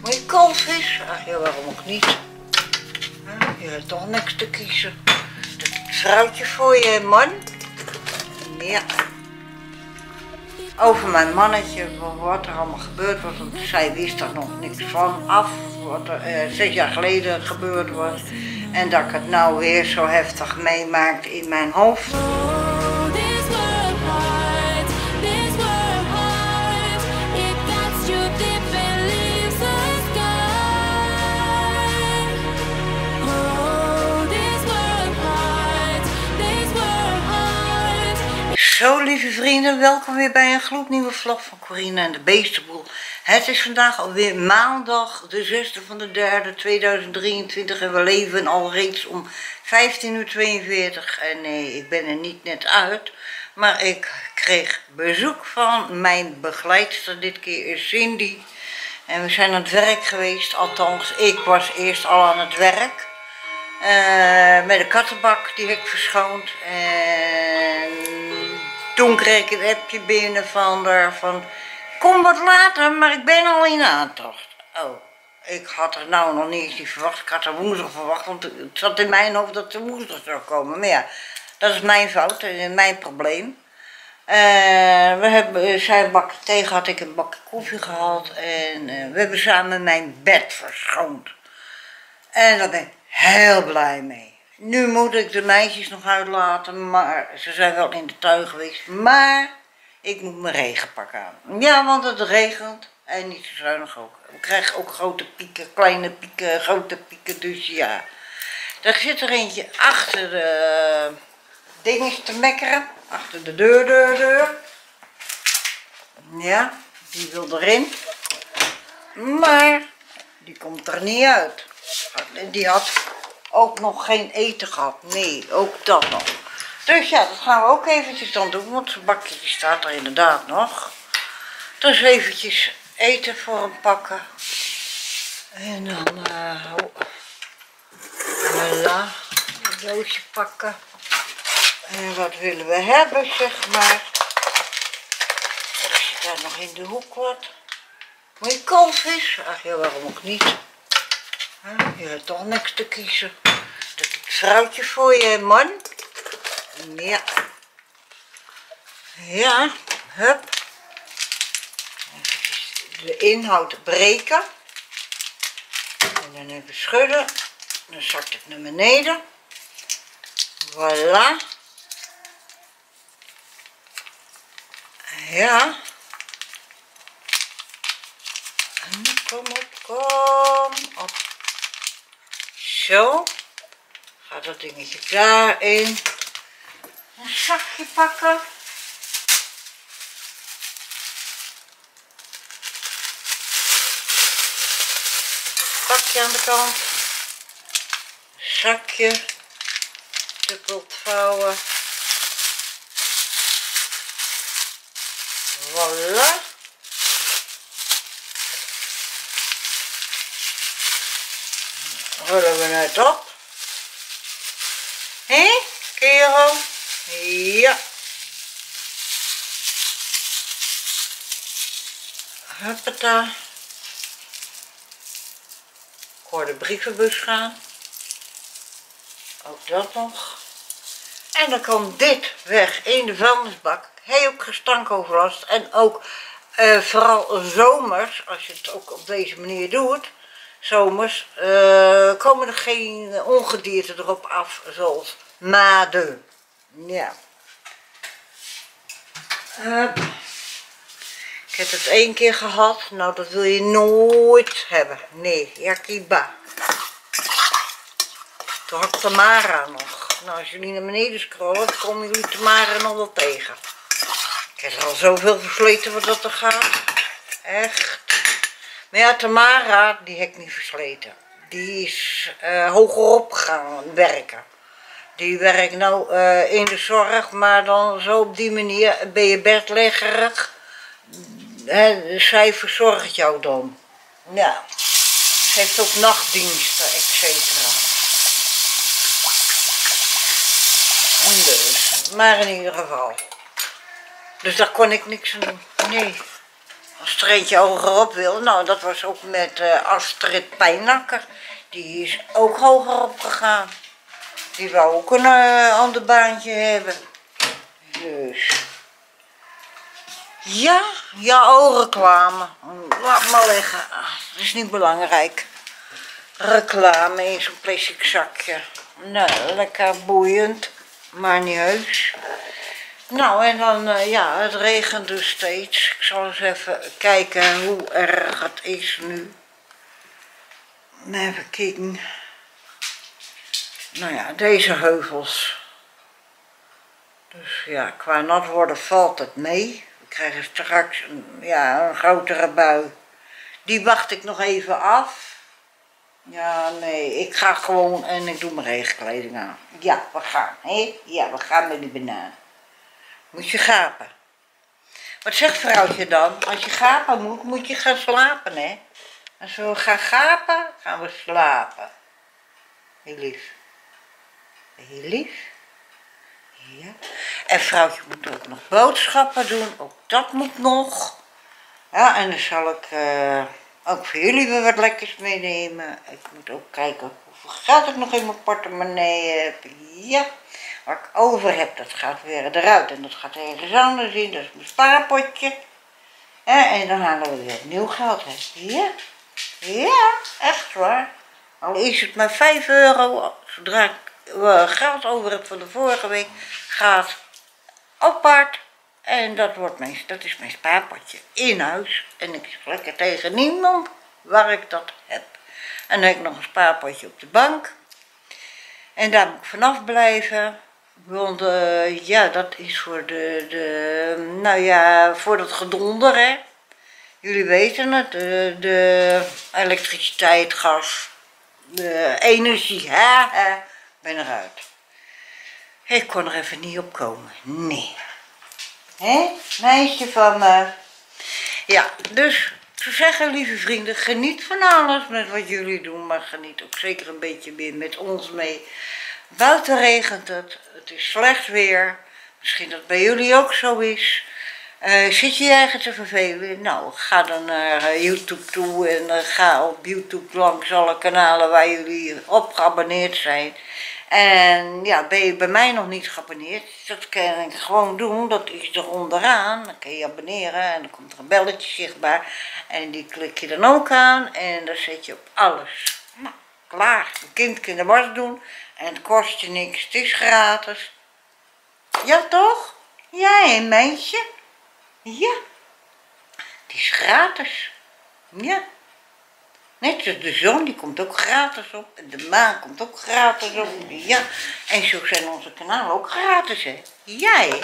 Moet je koolvis? Ach ja, waarom ook niet? Je hebt toch niks te kiezen. Het vrouwtje voor je, man. Ja. Over mijn mannetje, wat er allemaal gebeurd was. Want zij wist er nog niks van af. Wat er 6 jaar geleden gebeurd was. En dat ik het nou weer zo heftig meemaak in mijn hoofd. Zo lieve vrienden, welkom weer bij een gloednieuwe vlog van Corine en de Beestenboel. Het is vandaag alweer maandag, de 6e van de 3e, 2023 en we leven al reeds om 15:42 en nee, ik ben er niet net uit. Maar ik kreeg bezoek van mijn begeleidster, dit keer is Cindy. En we zijn aan het werk geweest, althans ik was eerst al aan het werk. Met de kattenbak die heb ik verschoond en toen kreeg ik een appje binnen van haar van kom wat later, maar ik ben al in aantocht. Oh, ik had er nou nog niet eens verwacht, ik had er woensdag verwacht, want het zat in mijn hoofd dat ze woensdag zou komen. Maar ja, dat is mijn fout en mijn probleem. Zij een bakje thee gehad, ik een bakje koffie gehad en we hebben samen mijn bed verschoond. En daar ben ik heel blij mee. Nu moet ik de meisjes nog uitlaten, maar ze zijn wel in de tuin geweest. Maar ik moet mijn regenpak aan. Ja, want het regent en niet zo zuinig ook. We krijgen ook grote pieken, kleine pieken, grote pieken, dus ja. Er zit er eentje achter de dinges te mekkeren, achter de deur. Ja, die wil erin. Maar die komt er niet uit. Die had ook nog geen eten gehad. Nee, ook dat nog. Dus ja, dat gaan we ook eventjes dan doen. Want zijn bakje staat er inderdaad nog. Dus eventjes eten voor hem pakken. En dan voilà, een doosje pakken. En wat willen we hebben, zeg maar. Er zit daar nog in de hoek wat. Moet je koolvis? Ach ja, waarom ook niet? Je hebt toch niks te kiezen. Dat is het vrouwtje voor je, man. Ja. Ja, hup. Even de inhoud breken. En dan even schudden. Dan zakt het naar beneden. Voilà. Ja. En kom op. Zo, gaat dat dingetje daarin. Een zakje pakken. Zakje aan de kant. Zakje. Dubbel vouwen. Voilà. Rollen we het op. Hé, kerel? Ja. Huppata. Ik hoor de brievenbus gaan. Ook dat nog. En dan komt dit weg in de vuilnisbak. Heel ook gestankoverlast. En ook vooral zomers, als je het ook op deze manier doet. Zomers komen er geen ongedierte erop af, zoals maden. Ja. Ik heb het 1 keer gehad, nou dat wil je nooit hebben. Nee, yakiba. Toen had ik Tamara nog. Nou, als jullie naar beneden scrollen, dan komen jullie Tamara nog wel tegen. Ik heb er al zoveel versleten wat dat er gaat. Echt. Maar ja, Tamara, die heb ik niet versleten. Die is hogerop gaan werken. Die werkt nou in de zorg, maar dan zo op die manier ben je bedleggerig. Zij verzorgt jou dan. Ja. Ze heeft ook nachtdiensten, etc. Dus, maar in ieder geval. Dus daar kon ik niks aan doen. Nee. Als er eentje hogerop wil, nou dat was ook met Astrid Pijnakker. Die is ook hogerop gegaan. Die wou ook een ander baantje hebben. Dus. Ja, reclame. Laat maar liggen. Dat is niet belangrijk. Reclame in zo'n plastic zakje. Nou, lekker boeiend. Maar niet heus. Nou, en dan, ja, het regent dus steeds. Ik zal eens even kijken hoe erg het is nu. Even kijken. Nou ja, deze heuvels. Dus ja, qua nat worden valt het mee. We krijgen straks een grotere bui. Die wacht ik nog even af. Ja, nee, ik ga gewoon en ik doe mijn regenkleding aan. Ja, we gaan, hè? Ja, we gaan met die banaan. Moet je gapen. Wat zegt vrouwtje dan? Als je gapen moet, moet je gaan slapen, hè? Als we gaan gapen, gaan we slapen. Heel lief. Heel lief. Ja. En vrouwtje moet ook nog boodschappen doen. Ook dat moet nog. Ja, en dan zal ik ook voor jullie weer wat lekkers meenemen. Ik moet ook kijken hoeveel geld ik nog in mijn portemonnee heb. Ja. Wat ik over heb, dat gaat weer eruit. En dat gaat ergens anders in. Dat is mijn spaarpotje. En dan halen we weer nieuw geld. Hè. Ja. Ja, echt waar. Al is het maar 5 euro. Zodra ik geld over heb van de vorige week, gaat apart. En dat is mijn spaarpotje in huis. En ik zeg lekker tegen niemand waar ik dat heb. En dan heb ik nog een spaarpotje op de bank. En daar moet ik vanaf blijven. Want ja, dat is voor voor dat gedonder, hè. Jullie weten het, de elektriciteit, gas, de energie, ben eruit. Ik kon er even niet op komen, nee. Hé, meisje van me. Ja, dus ik zou zeggen, lieve vrienden, geniet van alles met wat jullie doen, maar geniet ook zeker een beetje weer met ons mee. Buiten regent het, het is slecht weer, misschien dat het bij jullie ook zo is. Zit je je eigen te vervelen? Nou, ga dan naar YouTube toe en ga op YouTube langs alle kanalen waar jullie op geabonneerd zijn. En ja, ben je bij mij nog niet geabonneerd, dat kan ik gewoon doen, dat is er onderaan. Dan kun je abonneren en dan komt er een belletje zichtbaar en die klik je dan ook aan en dan zet je op alles. Nou, klaar, een kind kan de was doen en het kost je niks, het is gratis. Ja toch? Ja, een meisje? Ja, het is gratis. Ja. Net zoals de zon, die komt ook gratis op. En de maan komt ook gratis op. Ja. En zo zijn onze kanalen ook gratis, hè. Ja, hè.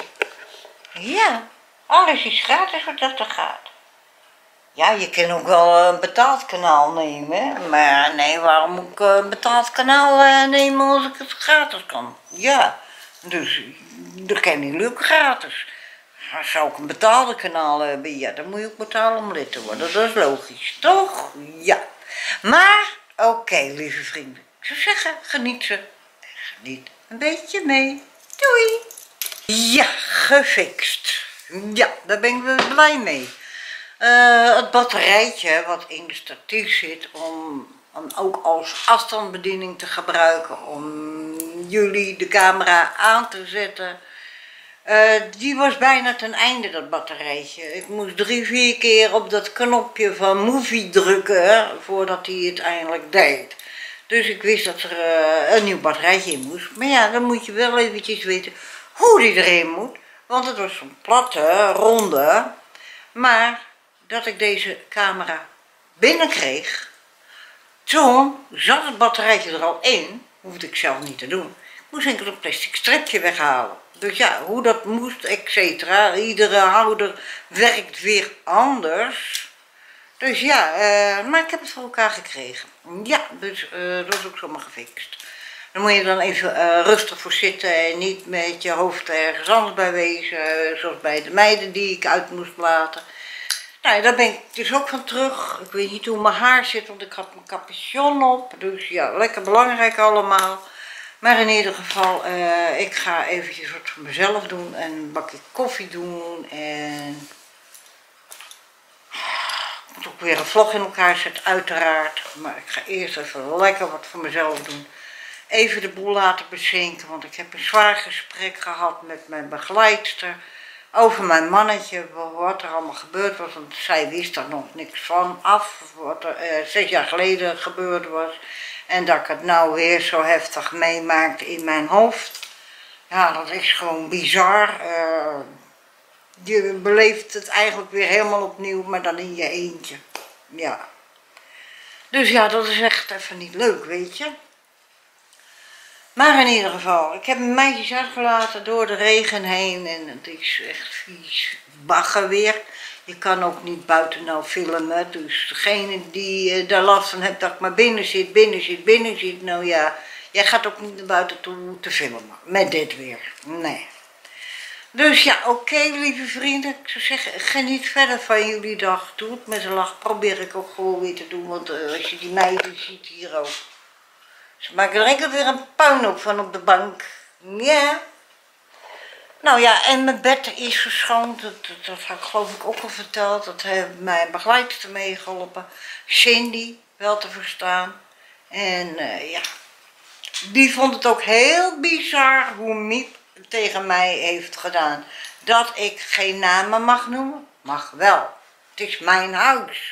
Ja. Alles is gratis wat dat er gaat. Ja, je kan ook wel een betaald kanaal nemen. Maar nee, waarom moet ik een betaald kanaal nemen als ik het gratis kan? Ja. Dus dat kan niet lukken gratis. Zou ik een betaalde kanaal hebben? Ja, dan moet je ook betalen om lid te worden. Dat is logisch, toch? Ja. Maar, oké, lieve vrienden. Ik zou zeggen, geniet ze. Geniet een beetje mee. Doei! Ja, gefixt. Ja, daar ben ik wel blij mee. Het batterijtje wat in de statief zit om ook als afstandsbediening te gebruiken. Om jullie de camera aan te zetten. Die was bijna ten einde, dat batterijtje. Ik moest 3-4 keer op dat knopje van movie drukken voordat hij het eindelijk deed. Dus ik wist dat er een nieuw batterijtje in moest. Maar ja, dan moet je wel eventjes weten hoe die erin moet. Want het was zo'n platte, ronde. Maar dat ik deze camera binnenkreeg, toen zat het batterijtje er al in. Hoefde ik zelf niet te doen. Ik moest enkel een plastic stripje weghalen. Dus ja, hoe dat moest, et cetera. Iedere houder werkt weer anders. Dus ja, maar ik heb het voor elkaar gekregen. Ja, dus dat is ook zomaar gefixt. Dan moet je dan even rustig voor zitten en niet met je hoofd ergens anders bij wezen. Zoals bij de meiden die ik uit moest laten. Nou, daar ben ik dus ook van terug. Ik weet niet hoe mijn haar zit, want ik had mijn capuchon op. Dus ja, lekker belangrijk allemaal. Maar in ieder geval, ik ga eventjes wat voor mezelf doen en een bakje koffie doen en ook weer een vlog in elkaar zetten, uiteraard. Maar ik ga eerst even lekker wat voor mezelf doen. Even de boel laten bezinken, want ik heb een zwaar gesprek gehad met mijn begeleidster over mijn mannetje, wat er allemaal gebeurd was. Want zij wist er nog niks van af, wat er 6 jaar geleden gebeurd was. En dat ik het nou weer zo heftig meemaakte in mijn hoofd. Ja, dat is gewoon bizar. Je beleeft het eigenlijk weer helemaal opnieuw, maar dan in je eentje. Ja. Dus ja, dat is echt even niet leuk, weet je. Maar in ieder geval, ik heb mijn meisjes uitgelaten door de regen heen en het is echt vies bagger weer. Je kan ook niet buiten nou filmen, dus degene die daar last van heeft dat ik maar binnen zit, nou ja, jij gaat ook niet naar buiten toe te filmen, met dit weer, nee. Dus ja, oké, lieve vrienden, ik zou zeggen, geniet verder van jullie dag, doe het met een lach, probeer ik ook gewoon weer te doen, want als je die meiden ziet hier ook. Ze maken er enkel weer een puinhoop van op de bank. Ja. Nou ja, en mijn bed is verschoond. Dat had ik geloof ik ook al verteld. Dat heeft mijn begeleidster meegeholpen. Cindy, wel te verstaan. En ja, die vond het ook heel bizar hoe Miep tegen mij heeft gedaan. Dat ik geen namen mag noemen. Mag wel. Het is mijn huis.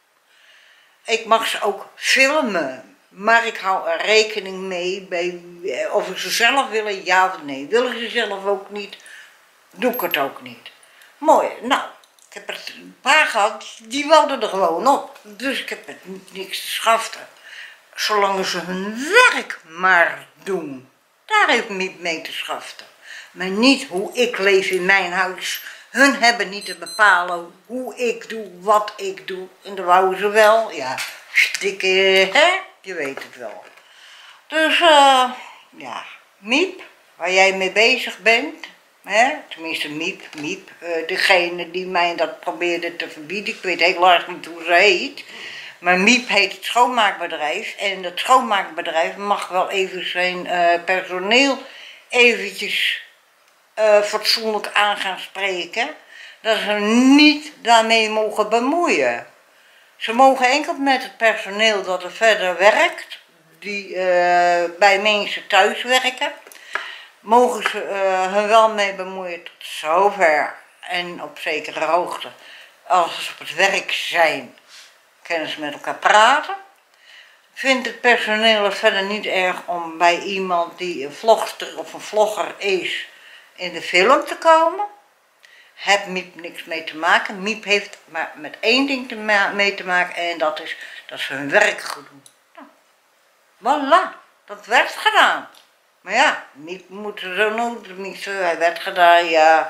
Ik mag ze ook filmen. Maar ik hou er rekening mee bij of ik ze zelf willen, ja of nee. Willen ze zelf ook niet, doe ik het ook niet. Mooi, nou, ik heb er een paar gehad, die wouden er gewoon op. Dus ik heb niks te schaften. Zolang ze hun werk maar doen. Daar heeft Miep mee te schaften. Maar niet hoe ik leef in mijn huis. Hun hebben niet te bepalen hoe ik doe, wat ik doe. En dat wouden ze wel, ja, stikken, hè? Je weet het wel. Dus ja, Miep, waar jij mee bezig bent, hè? Tenminste Miep, degene die mij dat probeerde te verbieden, ik weet heel erg niet hoe ze heet, maar Miep heet het schoonmaakbedrijf en dat schoonmaakbedrijf mag wel even zijn personeel eventjes fatsoenlijk aan gaan spreken, dat ze niet daarmee mogen bemoeien. Ze mogen enkel met het personeel dat er verder werkt, die bij mensen thuis werken, mogen ze hun wel mee bemoeien tot zover en op zekere hoogte. Als ze op het werk zijn, kunnen ze met elkaar praten. Vindt het personeel het verder niet erg om bij iemand die een vlogster of een vlogger is in de film te komen? Heb Miep niks mee te maken. Miep heeft maar met één ding mee te maken en dat is dat ze hun werk goed doen. Nou, voilà, dat werd gedaan. Maar ja, Miep moet er zo niet zo, hij werd gedaan, ja.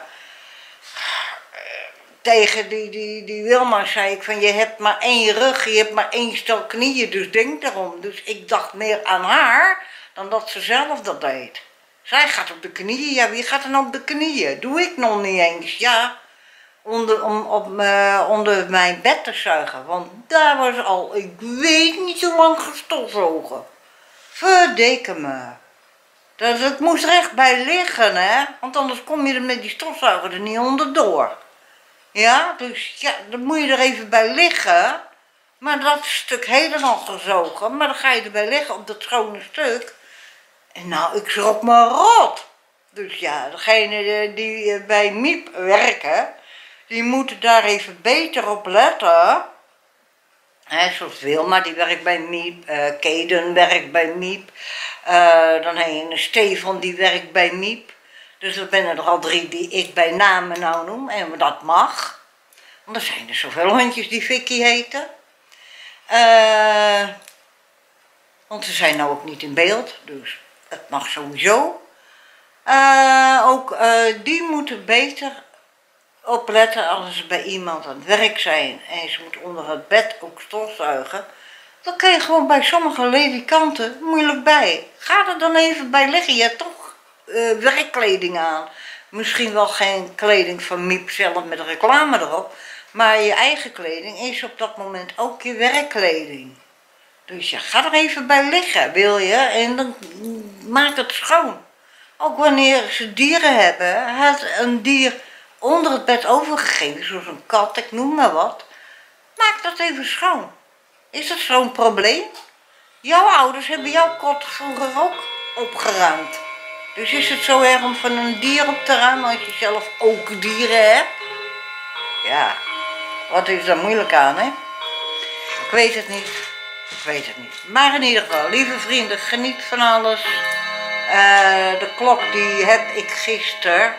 Tegen die Wilma zei ik van je hebt maar 1 rug, je hebt maar 1 stel knieën, dus denk erom. Dus ik dacht meer aan haar dan dat ze zelf dat deed. Zij gaat op de knieën, ja wie gaat er nou op de knieën? Doe ik nog niet eens, ja. Onder mijn bed te zuigen, want daar was al, ik weet niet zo lang gestofzogen. Verdikke me. Dat moest recht bij liggen, hè, want anders kom je er met die stofzuiger er niet onderdoor. Ja, dus ja, dan moet je er even bij liggen, maar dat stuk helemaal gezogen, maar dan ga je erbij liggen op dat schone stuk. En nou, ik schrok me rot. Dus ja, degene die bij Miep werken, die moeten daar even beter op letten. He, zoals Wilma, die werkt bij Miep, Kaden werkt bij Miep, dan heb je een Stefan, die werkt bij Miep. Dus er zijn er al 3 die ik bij namen nou noem, en dat mag. Want er zijn er zoveel hondjes die Vicky heten. Want ze zijn nou ook niet in beeld, dus het mag sowieso. Ook die moeten beter opletten als ze bij iemand aan het werk zijn en ze moet onder het bed ook stofzuigen. Dan kun je gewoon bij sommige ledikanten moeilijk bij. Ga er dan even bij liggen, je hebt toch werkkleding aan. Misschien wel geen kleding van Miep zelf met reclame erop, maar je eigen kleding is op dat moment ook je werkkleding. Dus ja, ga er even bij liggen, wil je, en dan maak het schoon. Ook wanneer ze dieren hebben, had een dier onder het bed overgegeven, zoals een kat, ik noem maar wat. Maak dat even schoon. Is dat zo'n probleem? Jouw ouders hebben jouw kot vroeger ook opgeruimd. Dus is het zo erg om van een dier op te ruimen als je zelf ook dieren hebt? Ja, wat is daar moeilijk aan, hè? Ik weet het niet. Ik weet het niet. Maar in ieder geval, lieve vrienden, geniet van alles. De klok die heb ik gisteren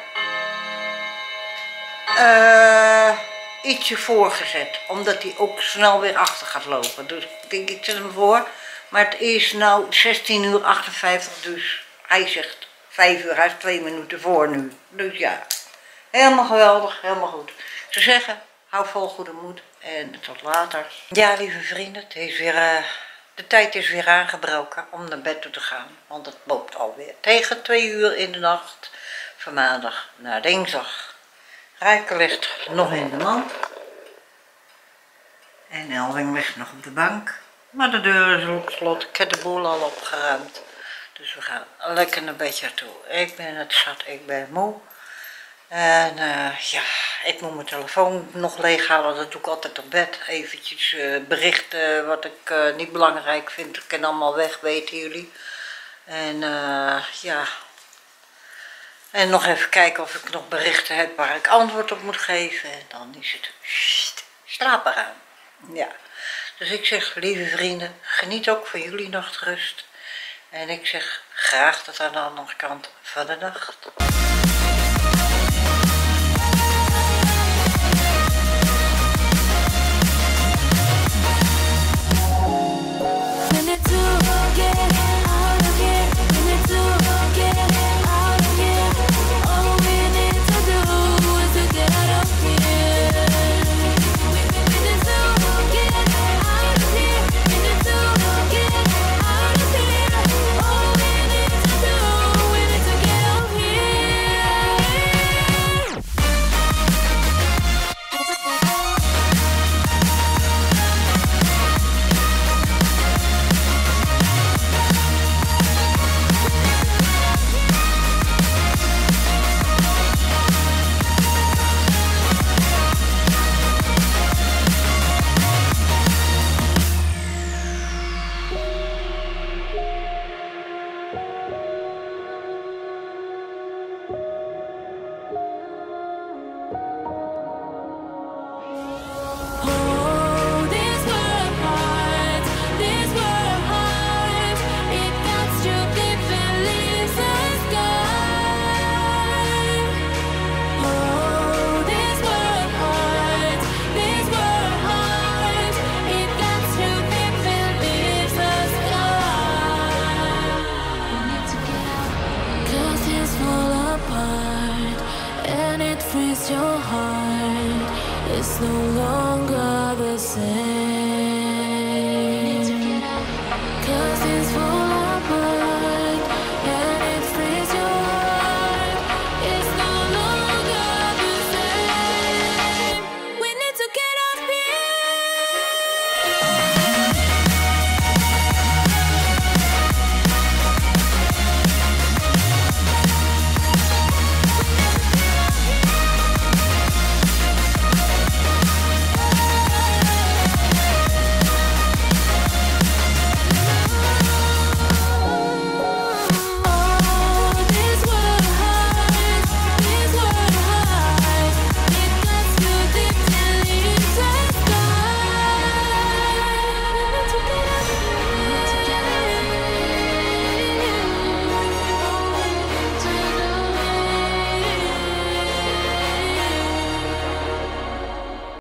ietsje voorgezet. Omdat hij ook snel weer achter gaat lopen. Dus ik denk, ik zet hem voor. Maar het is nou 16:58, dus hij zegt 5 uur, hij is 2 minuten voor nu. Dus ja, helemaal geweldig, helemaal goed. Ik zou zeggen, hou vol goede moed en tot later. Ja, lieve vrienden, het is weer, de tijd is weer aangebroken om naar bed toe te gaan. Want het loopt alweer tegen 2 uur in de nacht, van maandag naar dinsdag. Rijke ligt nog in de mand. En Elwing ligt nog op de bank. Maar de deur is op slot. Ik heb de boel al opgeruimd. Dus we gaan lekker naar bedje toe. Ik ben het zat, ik ben moe. En ja, ik moet mijn telefoon nog leeghalen. Dat doe ik altijd op bed. Eventjes berichten wat ik niet belangrijk vind. Ik kan allemaal weg, weten jullie. En ja. En nog even kijken of ik nog berichten heb waar ik antwoord op moet geven. En dan is het slapen aan. Ja. Dus ik zeg, lieve vrienden, geniet ook van jullie nachtrust. En ik zeg graag tot aan de andere kant van de nacht.